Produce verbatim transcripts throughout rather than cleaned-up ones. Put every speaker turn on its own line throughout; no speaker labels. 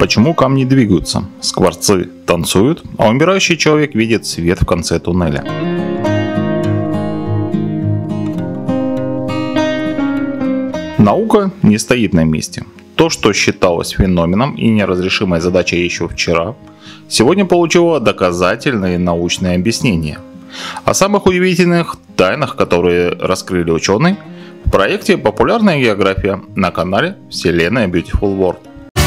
Почему камни двигаются? Скворцы танцуют, а умирающий человек видит свет в конце туннеля. Наука не стоит на месте. То, что считалось феноменом и неразрешимой задачей еще вчера, сегодня получило доказательные научные объяснения. О самых удивительных тайнах, которые раскрыли ученые, в проекте «Популярная география» на канале Вселенная Beautiful World.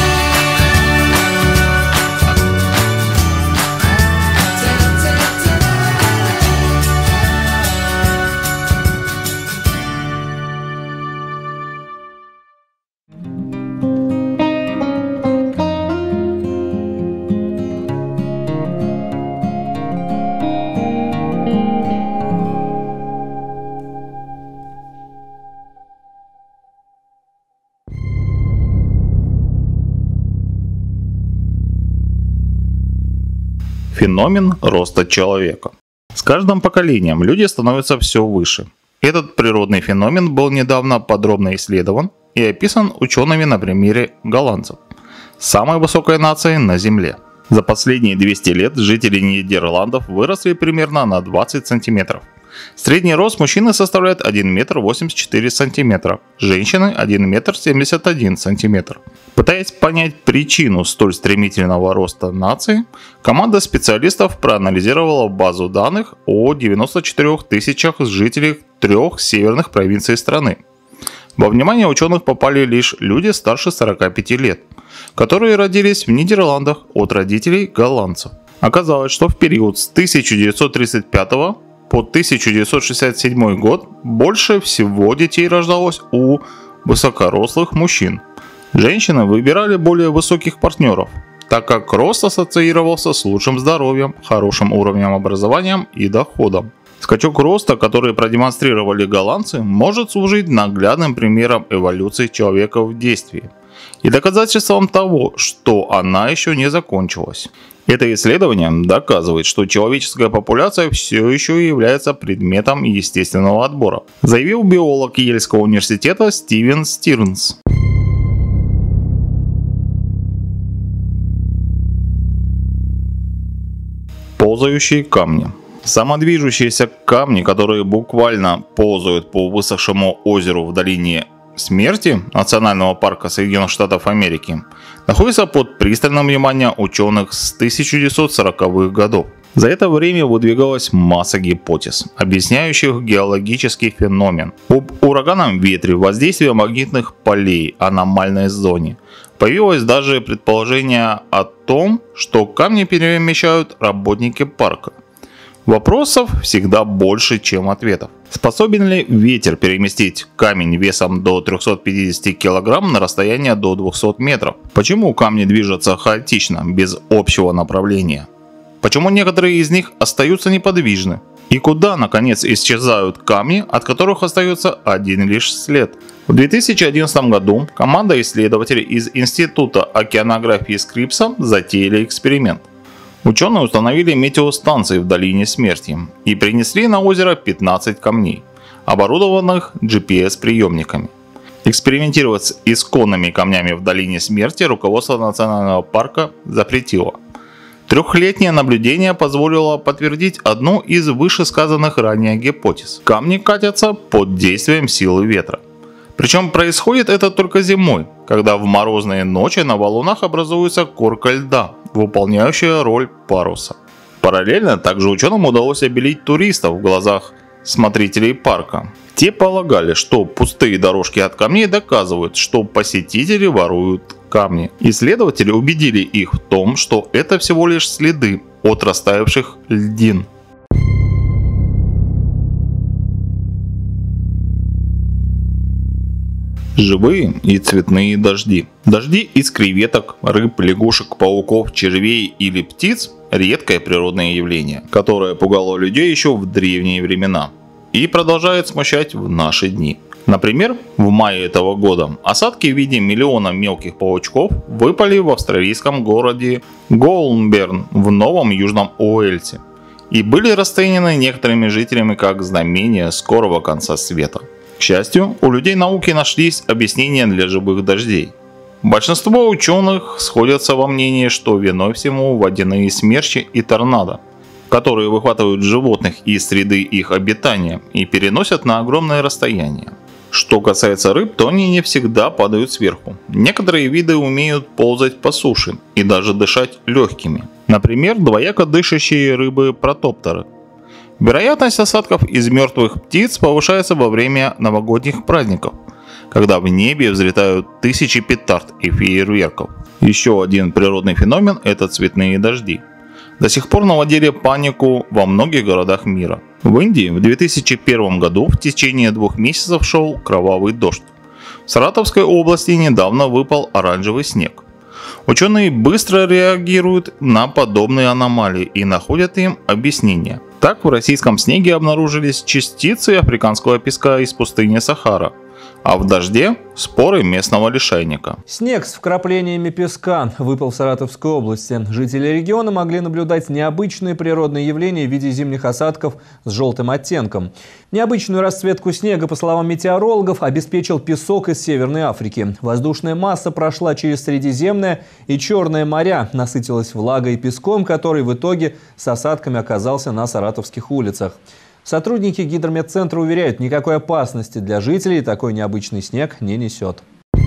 Феномен роста человека. С каждым поколением люди становятся все выше. Этот природный феномен был недавно подробно исследован и описан учеными на примере голландцев, самой высокой нации на Земле. За последние двести лет жители Нидерландов выросли примерно на двадцать сантиметров. Средний рост мужчины составляет один метр восемьдесят четыре сантиметра, женщины один метр семьдесят один сантиметр. Пытаясь понять причину столь стремительного роста нации, команда специалистов проанализировала базу данных о девяноста четырёх тысячах жителей трех северных провинций страны. Во внимание ученых попали лишь люди старше сорока пяти лет, которые родились в Нидерландах от родителей голландцев. Оказалось, что в период с тысяча девятьсот тридцать пятого по тысяча девятьсот шестьдесят седьмой год больше всего детей рождалось у высокорослых мужчин. Женщины выбирали более высоких партнеров, так как рост ассоциировался с лучшим здоровьем, хорошим уровнем образования и доходом. Скачок роста, который продемонстрировали голландцы, может служить наглядным примером эволюции человека в действии и доказательством того, что она еще не закончилась. Это исследование доказывает, что человеческая популяция все еще является предметом естественного отбора, заявил биолог Йельского университета Стивен Стирнс. Ползающие камни. Самодвижущиеся камни, которые буквально ползают по высохшему озеру в долине смерти Национального парка Соединенных Штатов Америки, находятся под пристальным вниманием ученых с тысяча девятьсот сороковых годов. За это время выдвигалась масса гипотез, объясняющих геологический феномен. Об ураганном ветре, воздействии магнитных полей, аномальной зоне. Появилось даже предположение о том, что камни перемещают работники парка. Вопросов всегда больше, чем ответов. Способен ли ветер переместить камень весом до трёхсот пятидесяти килограмм на расстояние до двухсот метров? Почему камни движутся хаотично, без общего направления? Почему некоторые из них остаются неподвижны? И куда, наконец, исчезают камни, от которых остается один лишь след? В две тысячи одиннадцатом году команда исследователей из Института океанографии Скрипса затеяли эксперимент. Ученые установили метеостанции в долине смерти и принесли на озеро пятнадцать камней, оборудованных джи пи эс-приемниками. Экспериментировать с исконными камнями в долине смерти руководство национального парка запретило. Трехлетнее наблюдение позволило подтвердить одну из вышесказанных ранее гипотез. Камни катятся под действием силы ветра. Причем происходит это только зимой, когда в морозные ночи на валунах образуется корка льда, выполняющая роль паруса. Параллельно также ученым удалось обелить туристов в глазах смотрителей парка. Те полагали, что пустые дорожки от камней доказывают, что посетители воруют камни. Исследователи убедили их в том, что это всего лишь следы от растаявших льдин. Живые и цветные дожди. Дожди из креветок, рыб, лягушек, пауков, червей или птиц – редкое природное явление, которое пугало людей еще в древние времена и продолжает смущать в наши дни. Например, в мае этого года осадки в виде миллиона мелких паучков выпали в австралийском городе Гоулберн в Новом Южном Уэльсе и были расценены некоторыми жителями как знамение скорого конца света. К счастью, у людей науки нашлись объяснения для живых дождей. Большинство ученых сходятся во мнении, что виной всему водяные смерчи и торнадо, которые выхватывают животных из среды их обитания и переносят на огромные расстояния. Что касается рыб, то они не всегда падают сверху. Некоторые виды умеют ползать по суше и даже дышать легкими. Например, двояко дышащие рыбы-протоптеры. Вероятность осадков из мертвых птиц повышается во время новогодних праздников, когда в небе взлетают тысячи петард и фейерверков. Еще один природный феномен – это цветные дожди. До сих пор наводили панику во многих городах мира. В Индии в две тысячи первом году в течение двух месяцев шел кровавый дождь. В Саратовской области недавно выпал оранжевый снег. Ученые быстро реагируют на подобные аномалии и находят им объяснение. Так в российском снеге обнаружились частицы африканского песка из пустыни Сахара, а в дожде – споры местного лишайника.
Снег с вкраплениями песка выпал в Саратовской области. Жители региона могли наблюдать необычные природные явления в виде зимних осадков с желтым оттенком. Необычную расцветку снега, по словам метеорологов, обеспечил песок из Северной Африки. Воздушная масса прошла через Средиземное и Черное моря, насытилась влагой и песком, который в итоге с осадками оказался на саратовских улицах. Сотрудники гидрометцентра уверяют, никакой опасности для жителей такой необычный снег не несет.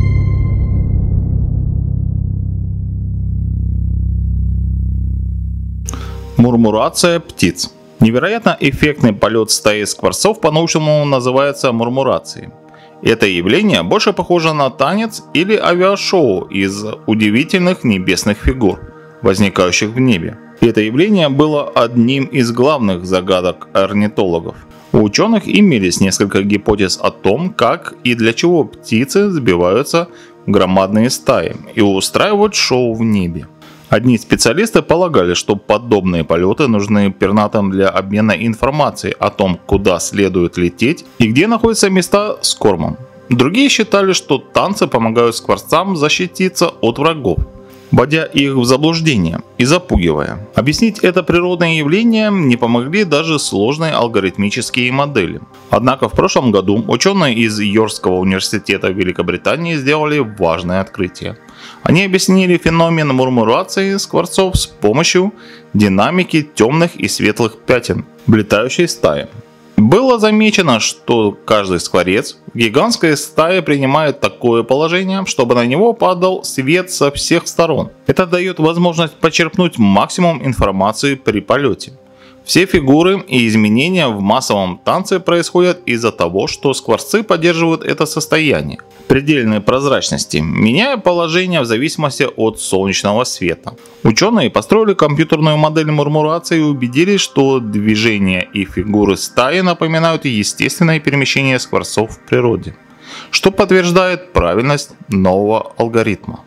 Мурмурация птиц. Невероятно эффектный полет стаи скворцов по-научному называется мурмурацией. Это явление больше похоже на танец или авиашоу из удивительных небесных фигур, возникающих в небе. Это явление было одним из главных загадок орнитологов. У ученых имелись несколько гипотез о том, как и для чего птицы сбиваются в громадные стаи и устраивают шоу в небе. Одни специалисты полагали, что подобные полеты нужны пернатым для обмена информацией о том, куда следует лететь и где находятся места с кормом. Другие считали, что танцы помогают скворцам защититься от врагов, вводя их в заблуждение и запугивая. Объяснить это природное явление не помогли даже сложные алгоритмические модели. Однако в прошлом году ученые из Йоркского университета в Великобритании сделали важное открытие. Они объяснили феномен мурмурации скворцов с помощью динамики темных и светлых пятен в летающей стае. Было замечено, что каждый скворец в гигантской стае принимает такое положение, чтобы на него падал свет со всех сторон. Это дает возможность почерпнуть максимум информации при полете. Все фигуры и изменения в массовом танце происходят из-за того, что скворцы поддерживают это состояние предельной прозрачности, меняя положение в зависимости от солнечного света. Ученые построили компьютерную модель мурмурации и убедились, что движения и фигуры стаи напоминают естественное перемещение скворцов в природе, что подтверждает правильность нового алгоритма.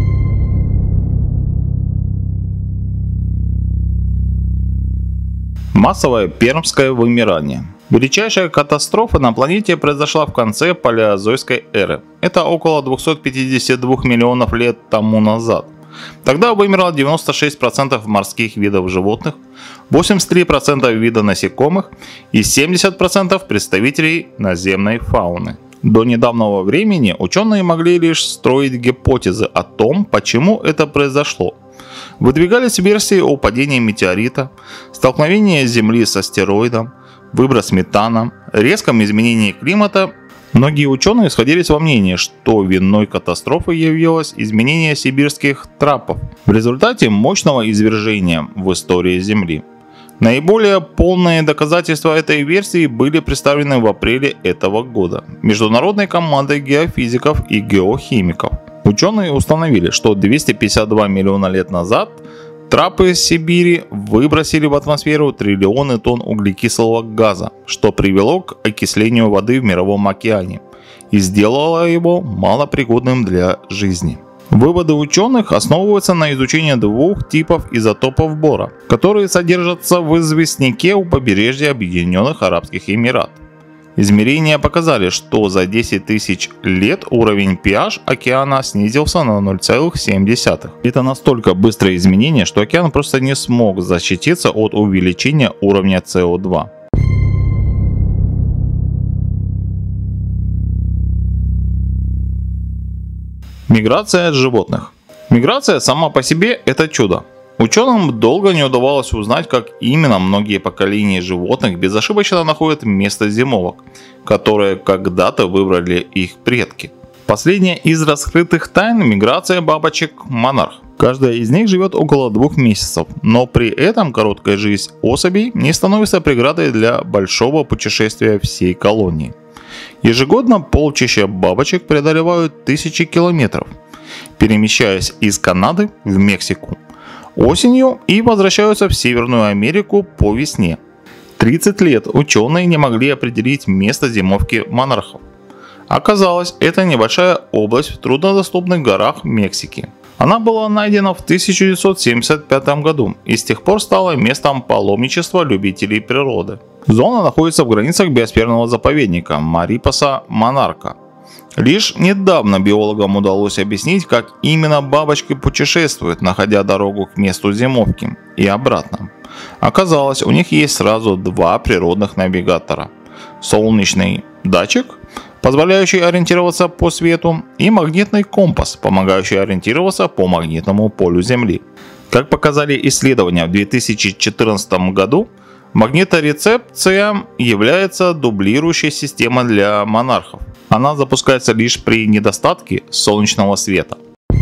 Массовое пермское вымирание. Величайшая катастрофа на планете произошла в конце палеозойской эры. Это около двухсот пятидесяти двух миллионов лет тому назад. Тогда вымерло девяносто шесть процентов морских видов животных, восемьдесят три процента видов насекомых и семьдесят процентов представителей наземной фауны. До недавнего времени ученые могли лишь строить гипотезы о том, почему это произошло. Выдвигались версии о падении метеорита, столкновении Земли с астероидом, выброс метана, резком изменении климата. Многие ученые сходились во мнении, что виной катастрофы явилось изменение сибирских трапов в результате мощного извержения в истории Земли. Наиболее полные доказательства этой версии были представлены в апреле этого года международной командой геофизиков и геохимиков. Ученые установили, что двести пятьдесят два миллиона лет назад трапы Сибири выбросили в атмосферу триллионы тонн углекислого газа, что привело к окислению воды в Мировом океане и сделало его малопригодным для жизни. Выводы ученых основываются на изучении двух типов изотопов бора, которые содержатся в известняке у побережья Объединенных Арабских Эмиратов. Измерения показали, что за десять тысяч лет уровень pH океана снизился на ноль целых семь десятых. Это настолько быстрое изменение, что океан просто не смог защититься от увеличения уровня С О два. Миграция животных. Миграция сама по себе – это чудо. Ученым долго не удавалось узнать, как именно многие поколения животных безошибочно находят место зимовок, которые когда-то выбрали их предки. Последняя из раскрытых тайн – миграция бабочек-монарх. Каждая из них живет около двух месяцев, но при этом короткая жизнь особей не становится преградой для большого путешествия всей колонии. Ежегодно полчища бабочек преодолевают тысячи километров, перемещаясь из Канады в Мексику осенью и возвращаются в Северную Америку по весне. тридцать лет ученые не могли определить место зимовки монархов. Оказалось, это небольшая область в труднодоступных горах Мексики. Она была найдена в тысяча девятьсот семьдесят пятом году и с тех пор стала местом паломничества любителей природы. Зона находится в границах биосферного заповедника Марипоса Монарха. Лишь недавно биологам удалось объяснить, как именно бабочки путешествуют, находя дорогу к месту зимовки и обратно. Оказалось, у них есть сразу два природных навигатора. Солнечный датчик, позволяющий ориентироваться по свету, и магнитный компас, помогающий ориентироваться по магнитному полю Земли. Как показали исследования в две тысячи четырнадцатом году, магниторецепция является дублирующей системой для монархов. Она запускается лишь при недостатке солнечного света.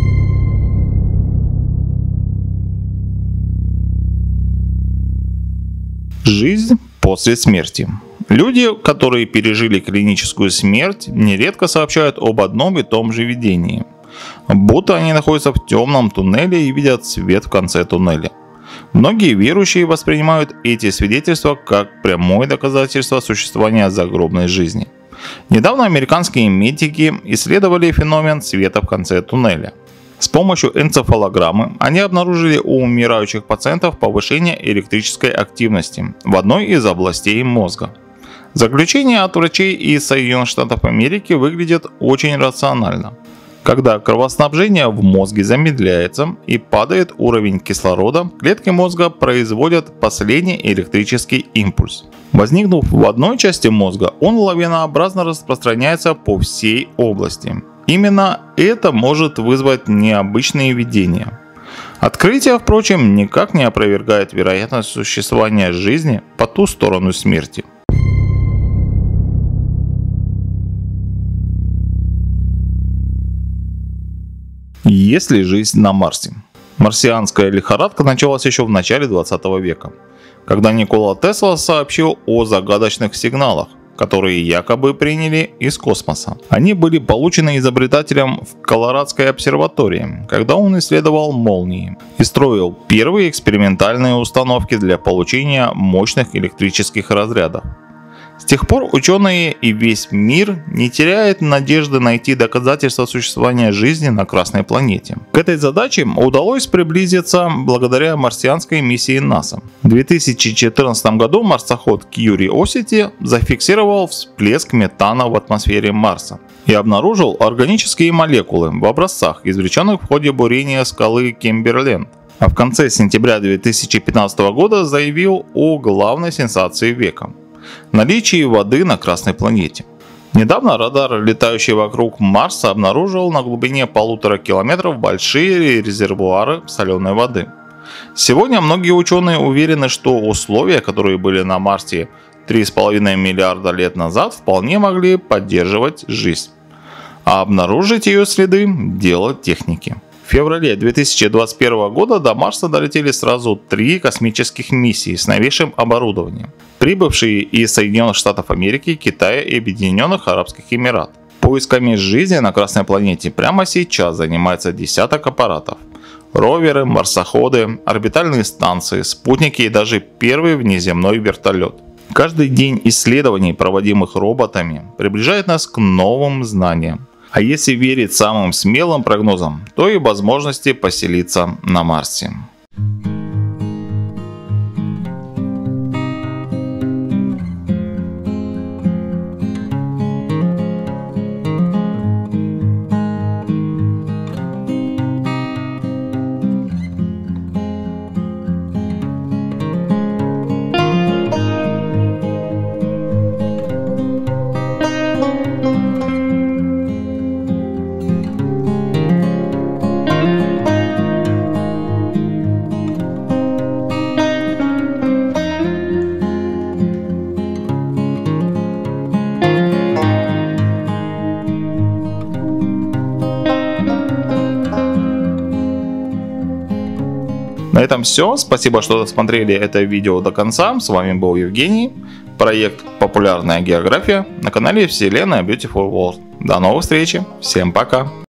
Жизнь после смерти. Люди, которые пережили клиническую смерть, нередко сообщают об одном и том же видении. Будто они находятся в темном туннеле и видят свет в конце туннеля. Многие верующие воспринимают эти свидетельства как прямое доказательство существования загробной жизни. Недавно американские медики исследовали феномен света в конце туннеля. С помощью энцефалограммы они обнаружили у умирающих пациентов повышение электрической активности в одной из областей мозга. Заключение от врачей из Соединенных Штатов Америки выглядит очень рационально. Когда кровоснабжение в мозге замедляется и падает уровень кислорода, клетки мозга производят последний электрический импульс. Возникнув в одной части мозга, он лавинообразно распространяется по всей области. Именно это может вызвать необычные видения. Открытие, впрочем, никак не опровергает вероятность существования жизни по ту сторону смерти. Есть ли жизнь на Марсе? Марсианская лихорадка началась еще в начале двадцатого века, когда Никола Тесла сообщил о загадочных сигналах, которые якобы приняли из космоса. Они были получены изобретателем в Колорадской обсерватории, когда он исследовал молнии и строил первые экспериментальные установки для получения мощных электрических разрядов. С тех пор ученые и весь мир не теряют надежды найти доказательства существования жизни на Красной планете. К этой задаче удалось приблизиться благодаря марсианской миссии НАСА. В две тысячи четырнадцатом году марсоход Curiosity зафиксировал всплеск метана в атмосфере Марса и обнаружил органические молекулы в образцах, извлеченных в ходе бурения скалы Кимберленд. А в конце сентября две тысячи пятнадцатого года заявил о главной сенсации века – наличии воды на Красной планете. Недавно радар, летающий вокруг Марса, обнаружил на глубине полутора километров большие резервуары соленой воды. Сегодня многие ученые уверены, что условия, которые были на Марсе три с половиной миллиарда лет назад, вполне могли поддерживать жизнь. А обнаружить ее следы – дело техники. В феврале две тысячи двадцать первого года до Марса долетели сразу три космических миссии с новейшим оборудованием, прибывшие из Соединенных Штатов Америки, Китая и Объединенных Арабских Эмиратов. Поисками жизни на Красной планете прямо сейчас занимается десяток аппаратов. Роверы, марсоходы, орбитальные станции, спутники и даже первый внеземной вертолет. Каждый день исследований, проводимых роботами, приближает нас к новым знаниям. А если верить самым смелым прогнозам, то и возможности поселиться на Марсе. На этом все. Спасибо, что досмотрели это видео до конца. С вами был Евгений. Проект «Популярная география» на канале Вселенная Beautiful World. До новых встреч. Всем пока.